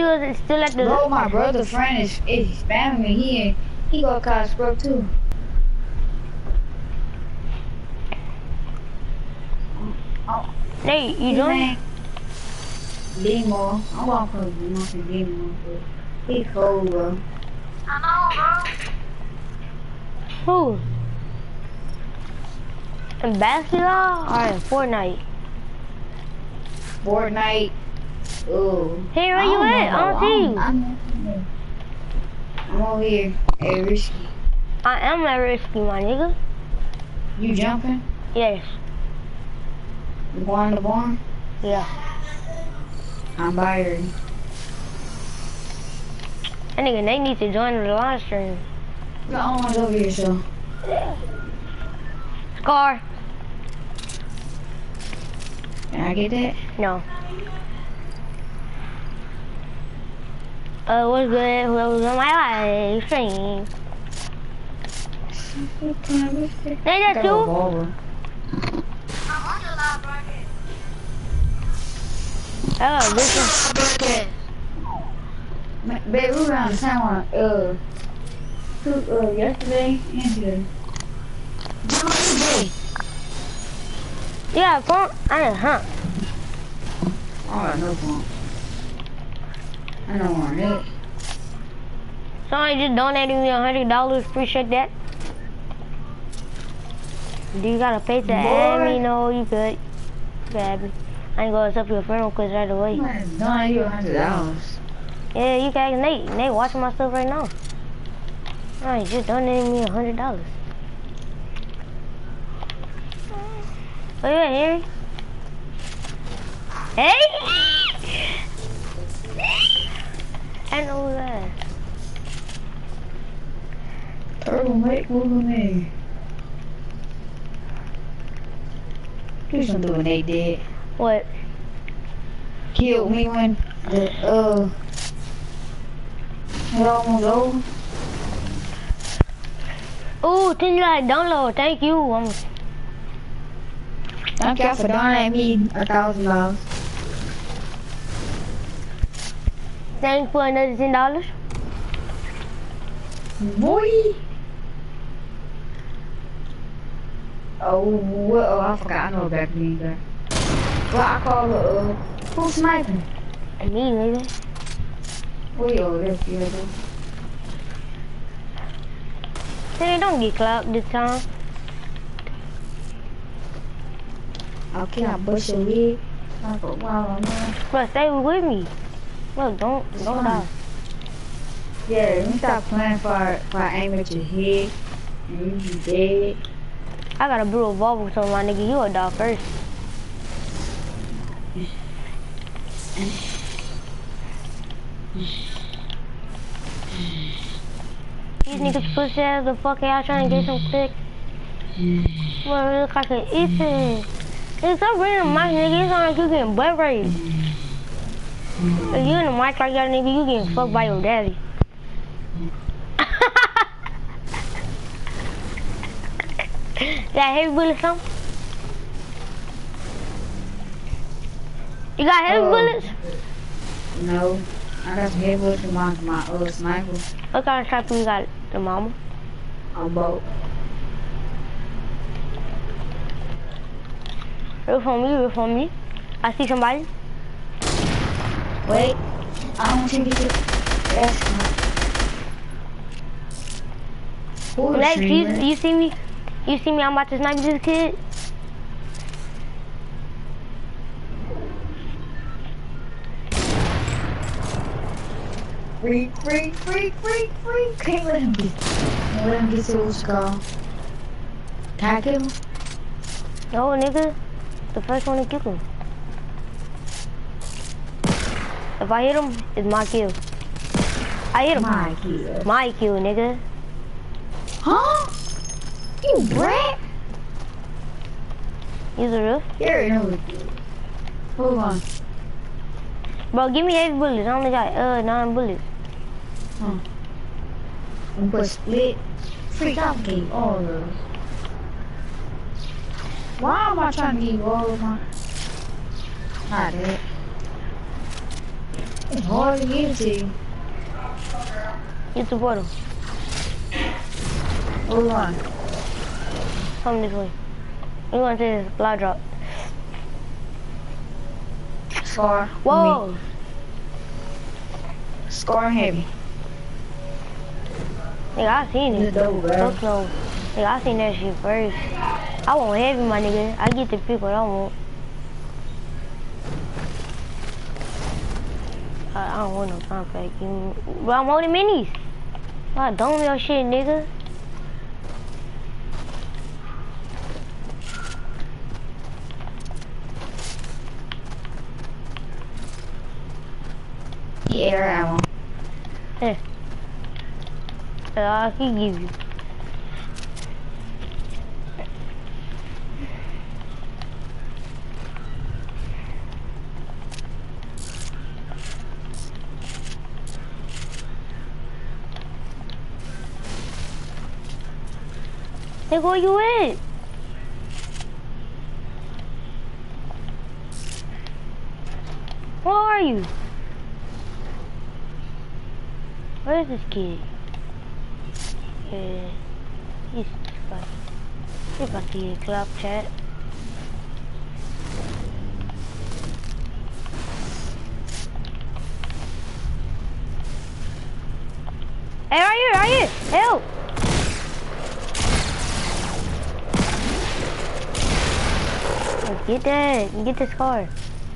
you was still at the... Bro, my brother's friend is spamming me. He got caught scrub too. Oh, Nate, you doing? Demo. I'm walking for Demo, bro. He cold, bro. I know, Who? bro. In basketball or in Fortnite? Fortnite. Oh. Hey, where you at? I don't see you. I'm over here. Hey, Risky. I am at Risky, my nigga. You jumping? Yes. You going to the barn? Yeah. I'm by That nigga Nate needs to join the live stream. No one's over here, so. Scar. Can I get that? No. What's good? Whoever's on my live stream. Nate, that's you? Oh, this is... Babe, we were on the same one, yesterday and today. Yeah, phone? I didn't, huh? I got no phone. I don't want it. Somebody just donated me $100. Appreciate that. Do you gotta pay to add me? No, you good. You can add me. I ain't gonna accept your friend request right away. Donate you $100. Yeah, you can ask Nate. Nate watching my stuff right now. Alright, just donated me $100. Where you at, Harry? Hey! I know that. Turtle, wait, move me. Please don't do what they did. What? Killed me when the, it almost over. Ooh, $10 download, thank you. Thank you for donating me $1,000. Thanks for another $10. Boy. Oh, I forgot. I know back me there. What I call it, who's sniping? Me, nigga. Wait, this nigga. Hey, don't get clapped this time. Okay, I bust your wig. I put wild on there. Bro, stay with me. Look, don't die. Yeah, let me stop playing for I aim at your head. And you dead. I got a blue revolver, so my nigga, you a dog first. These niggas push ass the fuck out trying to get some click. Well, it look like an Ethan. It's so random, my nigga. It's not like you getting butt raped. If you in the mic like that, nigga, you getting fucked by your daddy. Got heavy bullets, something? You got heavy bullets? No. I got some heavy bullets from my sniper. What kind of sniper you got, the mama? On boat. Look for me. I see somebody. Wait. I don't want you to get Next, you see me? You see me? I'm about to snipe this kid. Freak. Can't let him get to his skull. Can I kill him? No, nigga. The first one to kill him. If I hit him, it's my kill. I hit him. My kill, nigga. Huh? You brat? Use a roof. Here, no. Hold on. Bro, give me heavy bullets. I only got 9 bullets. Huh. I'm gonna split. Freak, I'll give all of those. Why am I trying to give all of my... Not that. It's hard to get it to you. Get the portal. Hold on. Come this way. We're going to this block drop. Scar. Whoa! Scar heavy. Nigga, I seen it. It's double barrel. Fuck no. Nigga, I seen that shit first. I want heavy, my nigga. I get to pick what I want. I don't want no compact. But I want the minis. I don't your shit, nigga. The air ammo. Here. I can give you. Hey, where you at? Where are you? Where is this kid? He's about to get clap chat. Hey, right here, help! Get that, get this car.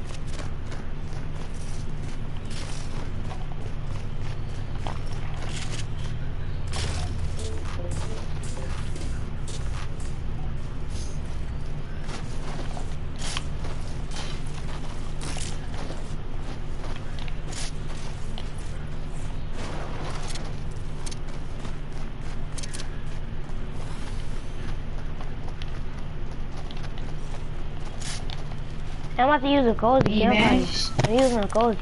I'm about to use a cozy. I'm using a cozy.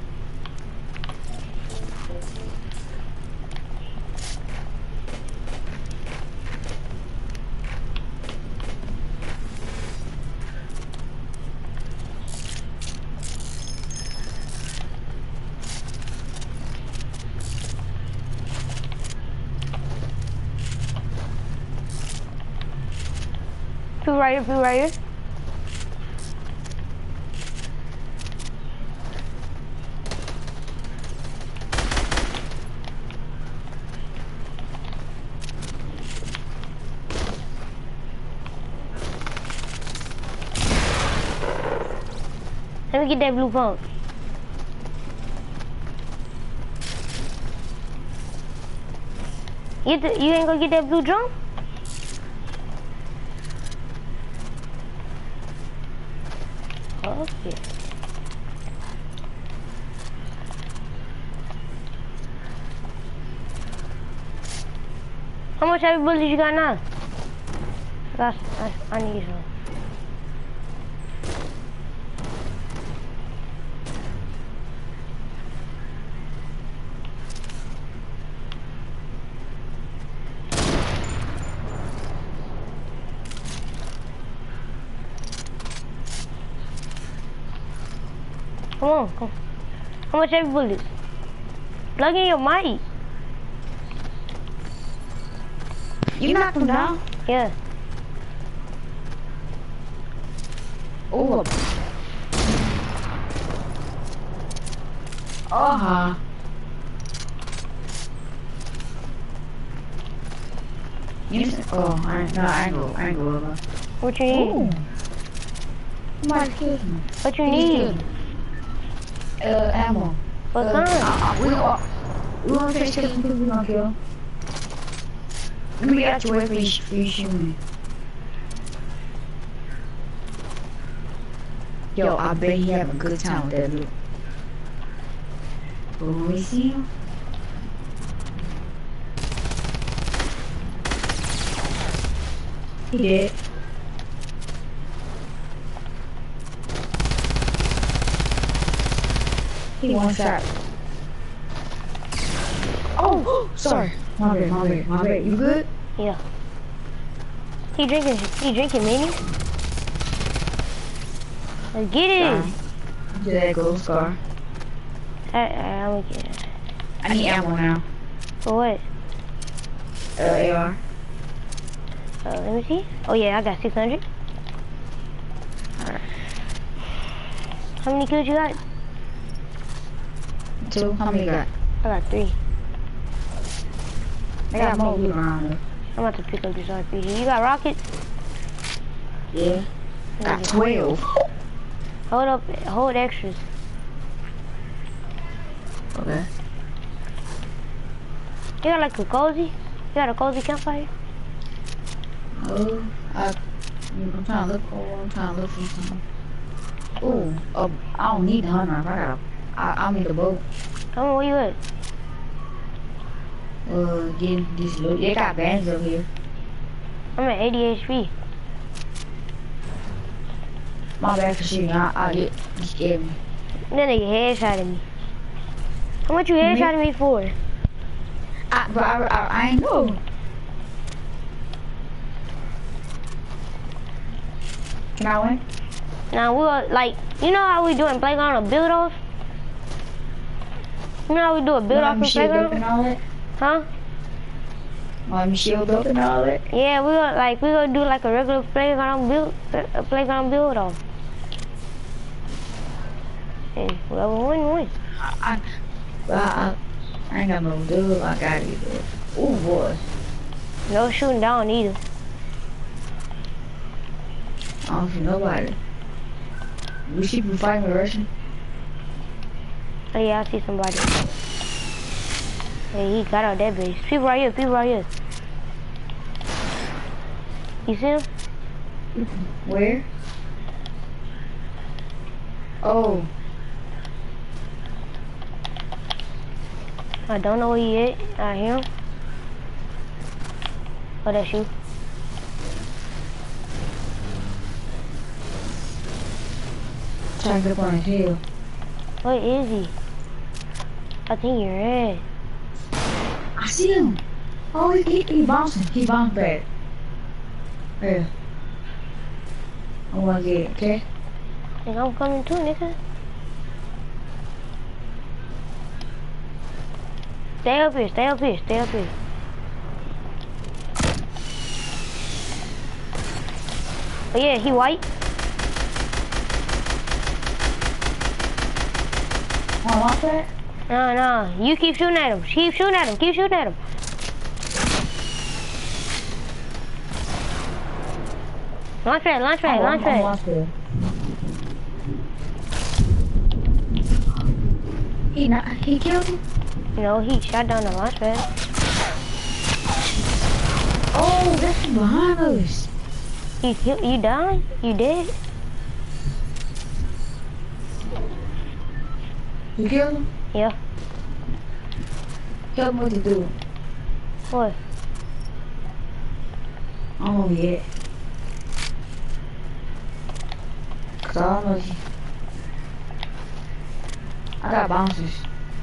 Two right here. Let me get that blue pump. You ain't gonna get that blue drum? Okay. How much heavy bullets you got now? I need some. Come on. How much heavy bullets? Plug in your mic. You knocked him down? Yeah. Oh. Uh-huh. Oh, I ain't go over. What you need? Ooh. Somebody killed me. What you need? Ammo. What kind? We gonna finish killing people we gonna kill. Let me get out your way for you shoot me. Yo, I bet he have a good time with that loot. But when we see him, he did. He one shot. Oh, sorry. My bad. You good? Yeah. He drinking mini? Let's get it. There goes Scar. I'm gonna get. I need ammo now. For what? AR. Let me see. Oh yeah, I got 600. Alright. How many kills you got? 2. How many you got? I got 3. I got more loot around there. I'm about to pick up this RPG. You got rockets? Yeah. Got 12. Hold up, hold extras. Okay. You got like a cozy? You got a cozy campfire? I'm trying to look for. I'm trying to look for something. Ooh, I don't need the hunter. I need the boat. Come on, where you at? Getting this loot. They got bands up here. I'm at 80 HP. My bad for shooting. You scared me. That nigga headshotted me. How much you headshotted me for? I ain't know. Can I win? Now we'll like, you know how we do in Playground a build off? You know how we do a build off in Playground? And all that? Huh? Want me shield up and all that? Yeah, we gonna do like a regular Playground build off. And whoever win. I ain't got no dude. I got it. Ooh boy. No shooting down either. I don't see nobody. We should be fighting with Russian. Oh yeah, I see somebody. Hey, he got out that base. People right here. You see him? Where? Oh. I don't know where he is. I hear him. Oh, that's you. Trying to get up on a hill. Where is he? I think you're red. I see him. Oh, he bouncing. He bounced back. Yeah. I wanna get it, okay? I think I'm coming too, nigga. Stay up here. Oh yeah, he white. Wanna watch that? No. You keep shooting at him. Keep shooting at him. Launch pad. He killed him? No, he shot down the launch pad. Oh, that's behind us. You died? You dead? You killed him? Yeah. Tell him what to do. What? I don't know yet. Cause I don't know. I got bouncers.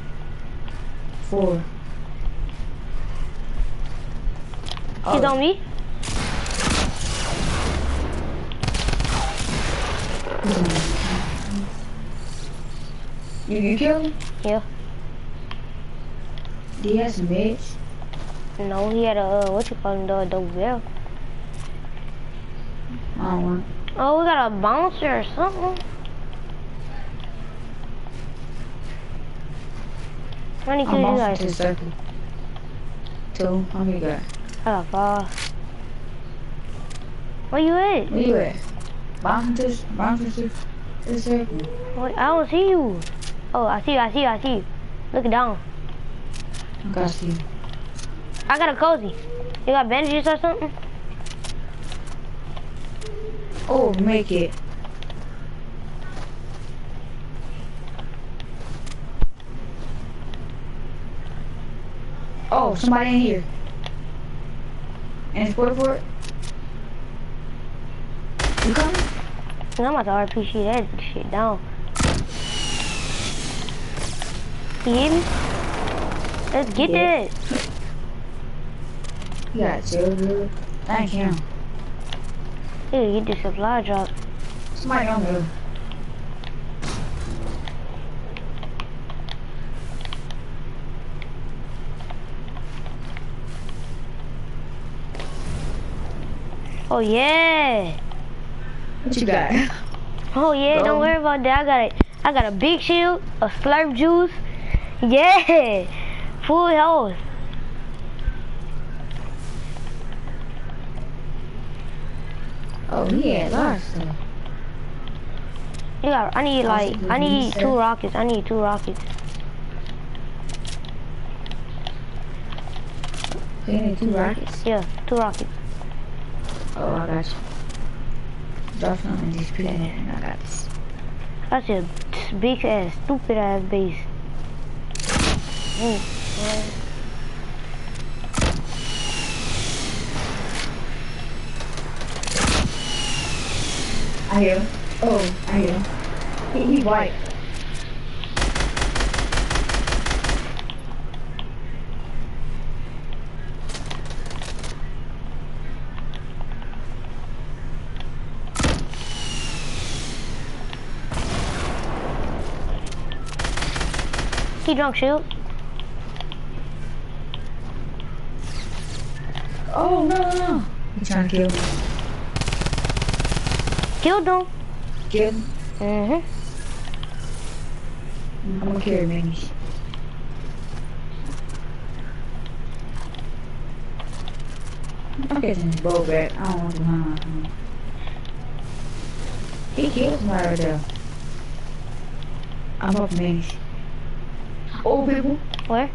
4. He's on me? You killed him? Yeah. Did he have some meds? No, he had a, what you call him, the bell. I don't want. Oh, we got a bouncer or something. How many kills you guys? To circle. 2. How many you got? I got 5. Where you at? Where you at? Bouncing to the circle. What? I don't see you. Oh, I see you. Look down. I got you. I got a cozy. You got bandages or something? Oh, make it. Oh, somebody in here. And it's for it. You coming? I'm about to RPG that shit down. You hear me? Let's get that. You got so good. Thank him. Dude, get the supply drop. Somebody on there. Oh yeah. What you got? Oh yeah, don't worry about that. I got a big shield, a slurp juice. Yeah. Full health. Oh, he had lots of stuff. Yeah, I need 2 rockets. I need 2 rockets. You need 2 rockets? Yeah, 2 rockets. Oh, I got you. Drop some in this pit and I got this. That's a big ass, stupid ass base. I hear him. Oh, I hear him. He white. He drunk shield. Oh, no. He's trying to kill me. Killed him. Kill him? Mm-hmm. I'm gonna carry minis. I'm getting his bow back. I don't want to hunt him. He killed somebody right there. I'm up minis. Oh, people. Where?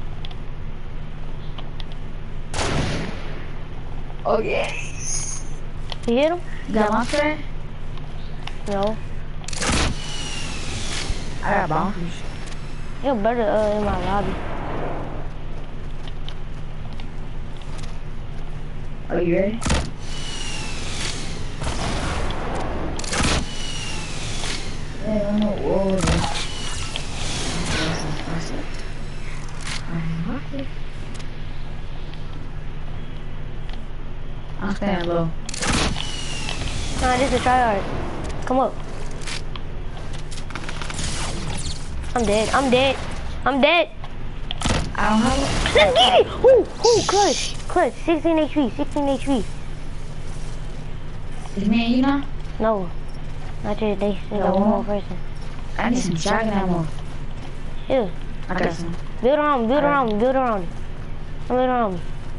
Oh, yes. You hit him? Got my friend? No. I got bonkers. You're better in my lobby. Are you ready? Yeah, I'm not worried. I'm staying low. Nah, this is tryhard. Come up. I'm dead. I'm dead. I'm dead. I don't have it. Let's get it! Ooh, clutch. Clutch. 16 HP. 16 HP. Is me and you now? No. Not yet. They still got one more person. I need some shotgun ammo. Yeah. I got some. Build around me. Build around me. Build around me. Build around me.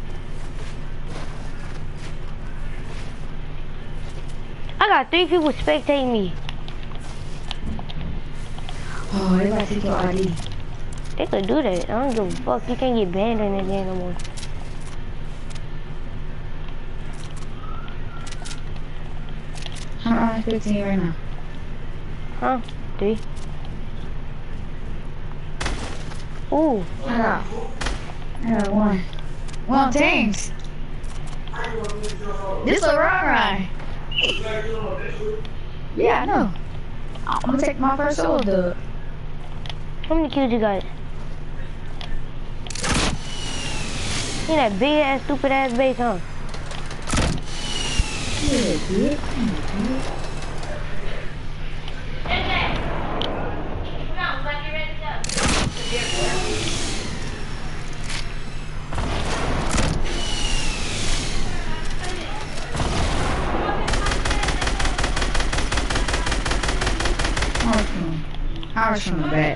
I got 3 people spectating me. Oh, they gotta take your ID. They could do that. I don't give a fuck. You can't get banned in this game no more. I'm expecting you right now. Huh? 3. Ooh. I got one. One teams. This a ride. Yeah, I know. I'm gonna take my first solo dub. How many kills you got? You that big ass, stupid ass base, huh? Yeah, dude. Ours from the back.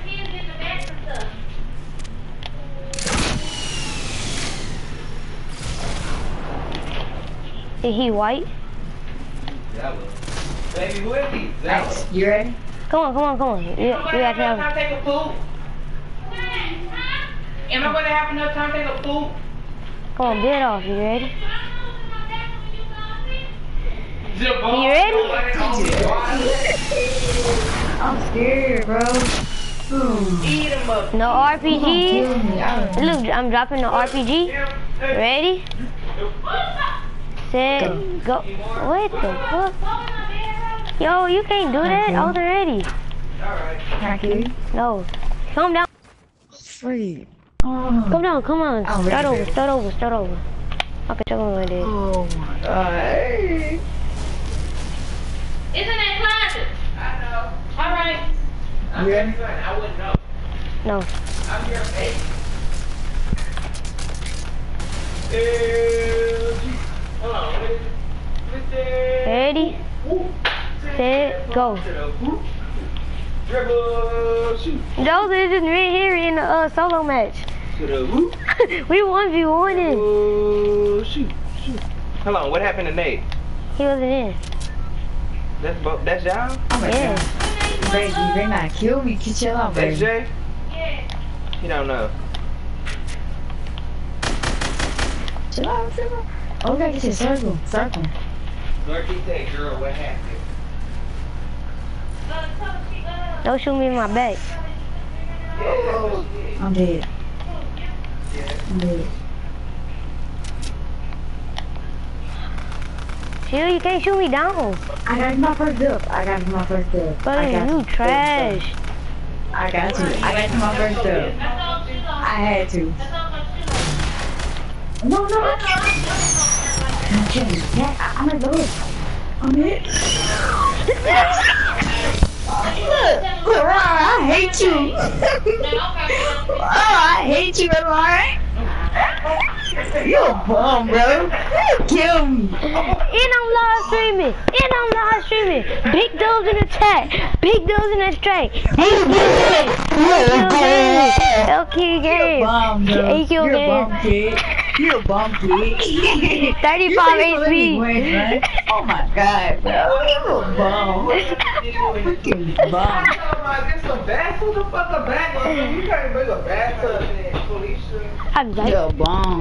Is he white? Baby, who is he? Nice. You ready? Come on, come on, come on. You got to have time to take a poop? Am I going to have enough time to take a poop? Come on, build off. You ready? You ready? I'm scared, bro. Eat him up. No RPG. Kill me. Look, I'm dropping the RPG. Ready? Set, go. What the fuck? Yo, you can't do that. I was ready. Alright. Can I kill you? No. Calm down. Free. Come down, come on. I'm Start ready, over, baby. start over, start over. Okay, start over like this. Oh my god. It's in that closet. I know. Alright. You ready? I wouldn't know. No. I'm your face. Hold on. Ready, set, go. Dribble, shoot. Those is just me here in the solo match. To the hoop. We 1v1ing. Oh, shoot. Hold on, what happened to Nate? He wasn't in. That's y'all? Oh my Yeah. God. Baby, they not kill me. Chill out, baby. That's Jay? Yeah. He don't know. Chill out. Oh, we gotta get to circle. Lurky said, girl, what happened? Don't shoot me in my back. I'm dead. I'm dead. Chill, you can't shoot me down. I got my first dub. I got my first dub. But you trash. I got you. I got my first dub. I had to. No. I'm kidding. Yeah, I'm at the hook. I'm hit. Look, Ron, I hate you. Oh, I hate you, Ron. You a bum, bro. You kill me. And I'm live streaming. Big dubs in the chat. Big dubs in the straight. LQ game. AQ You're a game. bum, kid. You're a bum, kid. 35 HP. Win, oh my God, bro. You're a bum. Freaking bum. Get some bath? Who the fuck a bath? You can't bring a bathtub in Felicia. I'm like, You're a bum.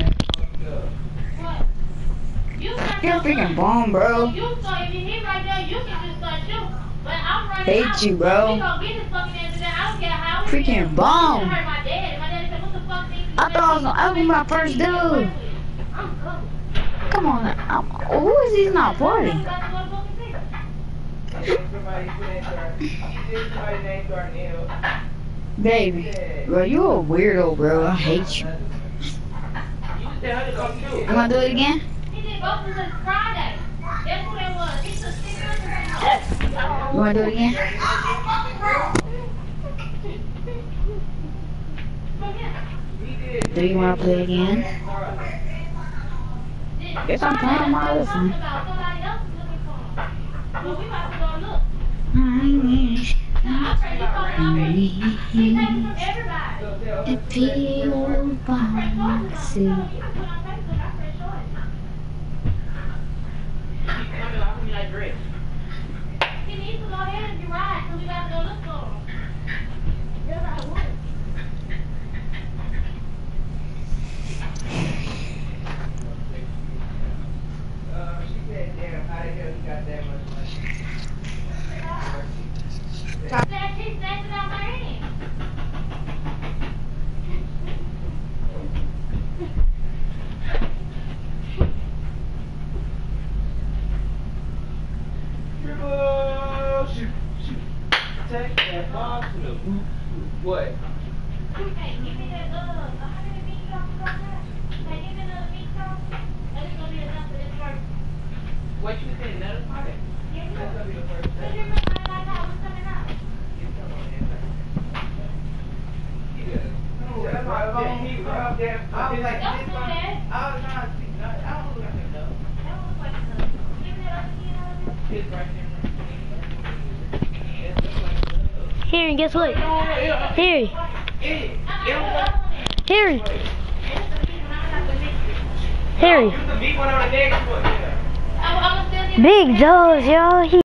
You're a freaking bum, bro. You so if you hit right there, you can just start shooting. But I'm running Hate out. you, bro. We gonna get this fucking answer that I don't care how we Freaking get it. bum. It hurt my dad. My dad said, what the fuck thing you I thought I was gonna open my first dude. I'm good. Come on, who is he not party? I'm about to go to fucking see. Somebody named Darnell. Baby, bro, you a weirdo, bro. I hate you. You wanna do it again? He did both of us Friday. That's who that was. He took 600. You wanna do it again? Do you wanna play again? Guess I'm playing my other phone. Somebody else is looking for him. But we about to go look. He takes from everybody. It feels bouncy. He needs to go ahead and be right, because we got to go look for him. Yes, I would. She said, damn, how the hell you got that much money? That she snatched it out my hand. Dribble, shoot. Take that ball to the hoop. What? Hey, give me that, how many beats you got to go there? Hey, give me another beat song. That's going to be enough for this first. What you said, another part? Yeah, That's gonna be the first Cause thing. you're looking like that, what's coming out? That's my phone. He was up there. I was like, Don't do that. I was trying to see. I don't look like him though. That don't look like enough. Give me that other key over there. It's right there. It looks like love. Harry, guess what? Harry, Harry, Harry. You can beat one on the next one. Yeah. I'm gonna send you. Big Joe's, y'all.